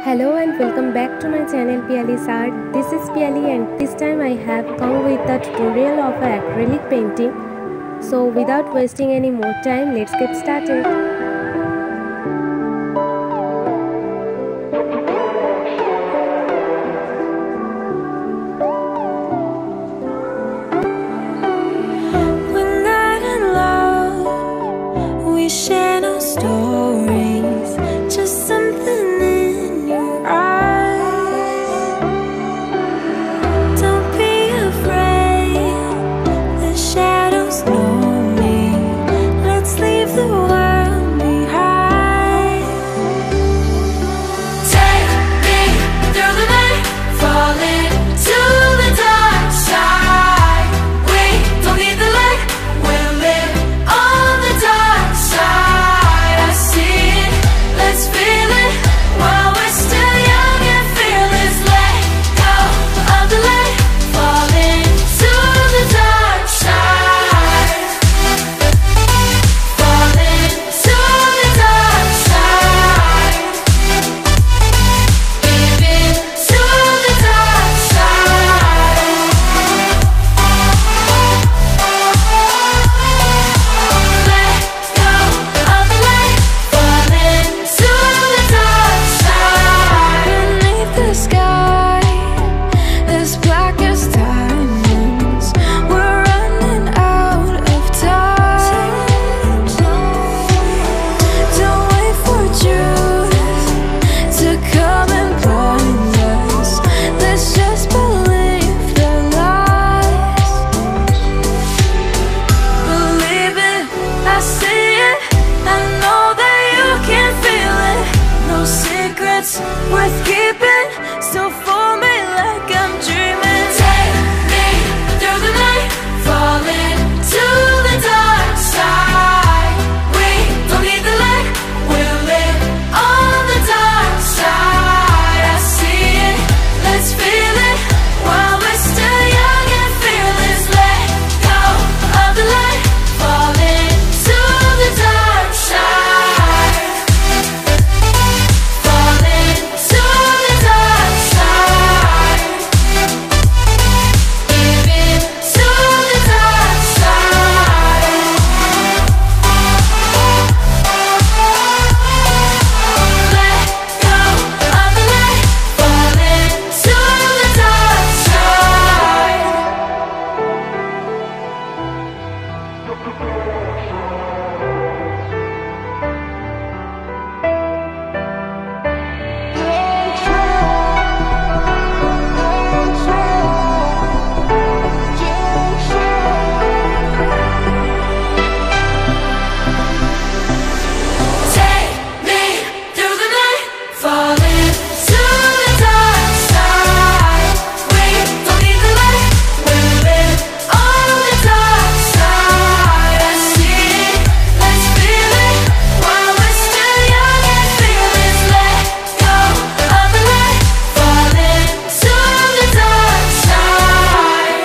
Hello and welcome back to my channel Piali's Art. This is Piali and this time I have come with the tutorial of acrylic painting. So without wasting any more time, let's get started. Share no stories, just something in your eyes. Don't be afraid, the shadows know me. Let's leave the world behind. Take me through the night, fall into the dark side. We don't need the light, we'll live on the dark side. I see it, let's feel it while we're still young and fearless. Let go of the light, fall into the dark side. Fall into the dark side. Give in to the dark side. Let go of the light, fall into the dark side. Beneath the sky, as black as diamonds, we're running out of time. Don't wait for truth to come and blind us. Let's just believe the lies. Believe it, I see it, I know that you can feel it. No secrets worth keeping, so for me like I'm dreaming. Take me through the night, fall into the dark side. We don't need the light, we'll live on the dark side. I see it, let's feel it while we're still young and fearless. Let go of the light, fall into the dark side. Fall into the dark side. Give in to the dark side. Let go of the light, fall into the dark side. Take me through the night, fall into the dark side. We don't need the light, we'll live on the dark side. I see it, let's feel it while we're still young and fearless. Let go of the light, fall into the dark side.